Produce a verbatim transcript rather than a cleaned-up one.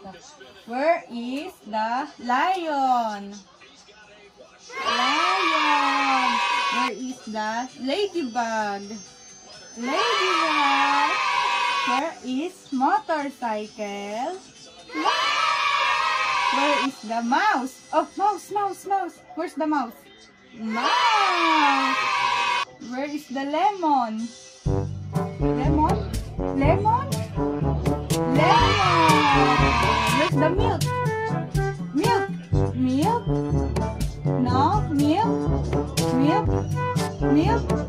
Where is the lion? Lion. Where is the ladybug? Ladybug. Where is motorcycle? Where is the mouse? Oh, mouse, mouse, mouse. Where's the mouse? Mouse. Where is the lemon? Lemon? Lemon? Lemon. Where's the milk? Milk. Milk? No, milk. Milk. Milk.